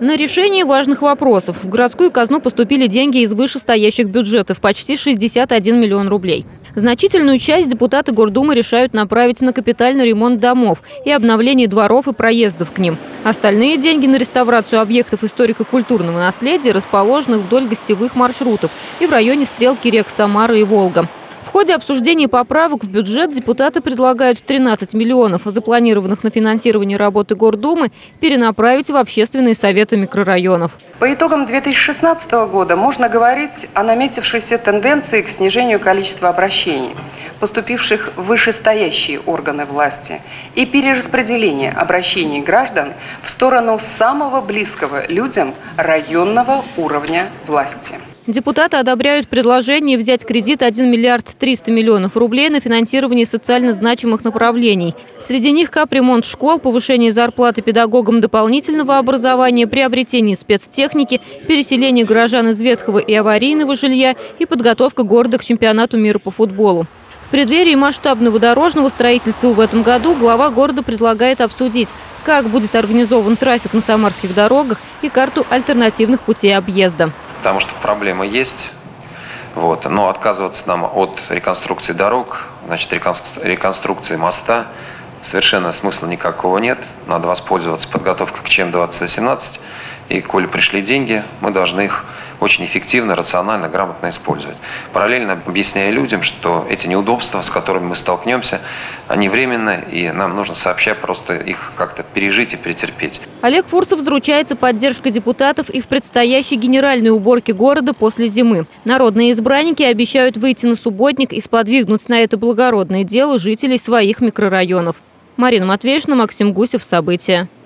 На решение важных вопросов в городскую казну поступили деньги из вышестоящих бюджетов – почти 61 миллион рублей. Значительную часть депутаты Гордумы решают направить на капитальный ремонт домов и обновление дворов и проездов к ним. Остальные деньги на реставрацию объектов историко-культурного наследия, расположенных вдоль гостевых маршрутов и в районе стрелки рек Самара и Волга. В ходе обсуждения поправок в бюджет депутаты предлагают 13 миллионов, запланированных на финансирование работы Гордумы, перенаправить в общественные советы микрорайонов. По итогам 2016 года можно говорить о наметившейся тенденции к снижению количества обращений, поступивших в вышестоящие органы власти, и перераспределение обращений граждан в сторону самого близкого людям районного уровня власти. Депутаты одобряют предложение взять кредит 1 миллиард 300 миллионов рублей на финансирование социально значимых направлений. Среди них капремонт школ, повышение зарплаты педагогам дополнительного образования, приобретение спецтехники, переселение горожан из ветхого и аварийного жилья и подготовка города к чемпионату мира по футболу. В преддверии масштабного дорожного строительства в этом году глава города предлагает обсудить, как будет организован трафик на самарских дорогах и карту альтернативных путей объезда. Потому что проблема есть, но отказываться нам от реконструкции дорог, реконструкции моста, совершенно смысла никакого нет. Надо воспользоваться подготовкой к ЧМ-2017. И, коли пришли деньги, мы должны их очень эффективно, рационально, грамотно использовать. Параллельно объясняя людям, что эти неудобства, с которыми мы столкнемся, они временны, и нам нужно сообща просто их как-то пережить и претерпеть. Олег Фурсов заручается поддержкой депутатов и в предстоящей генеральной уборке города после зимы. Народные избранники обещают выйти на субботник и сподвигнуть на это благородное дело жителей своих микрорайонов. Марина Матвеевна, Максим Гусев. События.